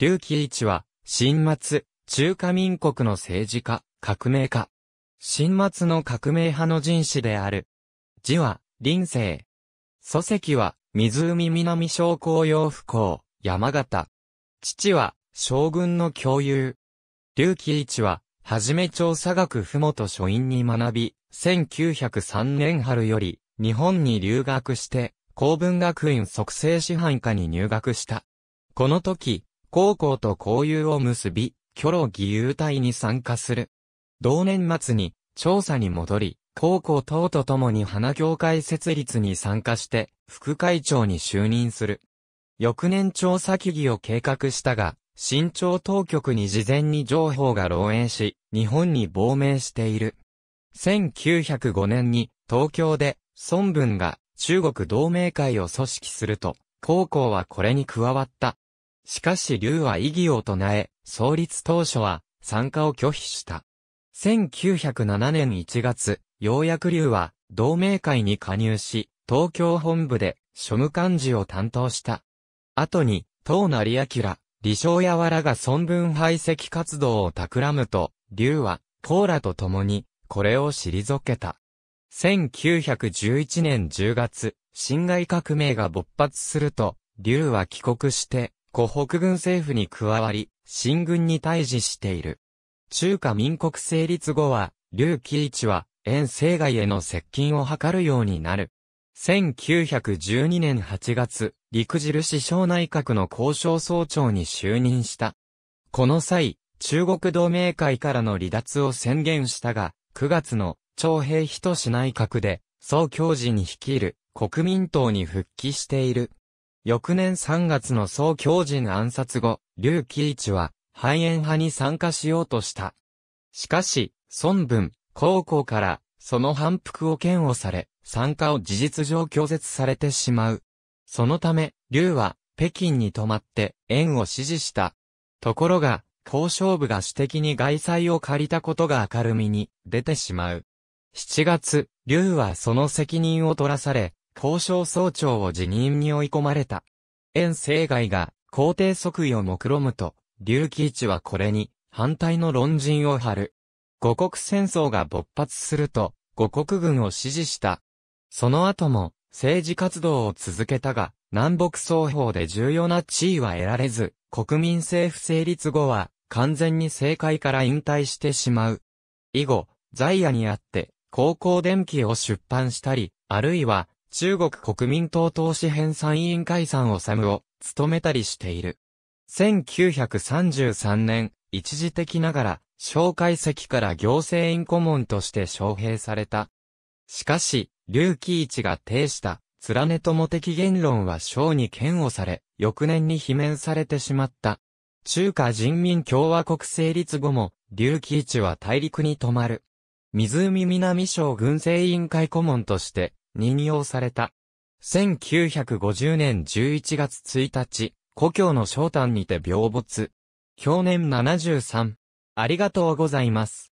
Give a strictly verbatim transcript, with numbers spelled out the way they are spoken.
劉揆一は、辛末、中華民国の政治家、革命家。辛末の革命派の人士である。字は、霖生。祖籍は、湖南省衡陽府衡山形。父は、湘軍の郷勇。劉揆一は、初め長沙嶽麓書院に学び、せんきゅうひゃくさんねん春より、日本に留学して、弘文学院速成師範科に入学した。この時、黄興と交友を結び、拒露義勇隊に参加する。同年末に、長沙に戻り、黄興等と共に華興会設立に参加して、副会長に就任する。翌年長沙起義を計画したが、清朝当局に事前に情報が漏洩し、日本に亡命している。せんきゅうひゃくごねんに、東京で、孫文が中国同盟会を組織すると、黄興はこれに加わった。しかし劉は異議を唱え、創立当初は参加を拒否した。せんきゅうひゃくななねんいちがつ、ようやく劉は同盟会に加入し、東京本部で庶務幹事を担当した。後に、唐成明、李燮和らが孫文排斥活動を企むと、劉は黄らと共にこれを退けた。せんきゅうひゃくじゅういちねんじゅうがつ、辛亥革命が勃発すると、劉は帰国して、湖北軍政府に加わり、清軍に対峙している。中華民国成立後は、劉揆一は、袁世凱への接近を図るようになる。せんきゅうひゃくじゅうにねんはちがつ、陸印省内閣の工商総長に就任した。この際、中国同盟会からの離脱を宣言したが、くがつの徴兵一氏内閣で、宋教授に率いる国民党に復帰している。翌年さんがつの宋教授暗殺後、劉揆一は廃煙派に参加しようとした。しかし、孫文、黄興からその反復を嫌悪され、参加を事実上拒絶されてしまう。そのため、劉は北京に泊まって袁を支持した。ところが、交渉部が私的に外債を借りたことが明るみに出てしまう。しちがつ、劉はその責任を取らされ、工商総長を辞任に追い込まれた。袁世凱が皇帝即位を目論むと、劉揆一はこれに反対の論陣を張る。五国戦争が勃発すると、五国軍を支持した。その後も政治活動を続けたが、南北双方で重要な地位は得られず、国民政府成立後は完全に政界から引退してしまう。以後、在野にあって、高校伝記を出版したり、あるいは、中国国民党投資編纂委員会参治を務めたりしている。せんきゅうひゃくさんじゅうさんねん、一時的ながら、蒋介石から行政院顧問として招聘された。しかし、劉揆一が呈した、連ね友的言論は蒋に嫌悪され、翌年に罷免されてしまった。中華人民共和国成立後も、劉揆一は大陸に泊まる。湖南省軍政委員会顧問として、任用された。せんきゅうひゃくごじゅうねんじゅういちがつついたち、故郷の商丹にて病没。享年ななじゅうさん。ありがとうございます。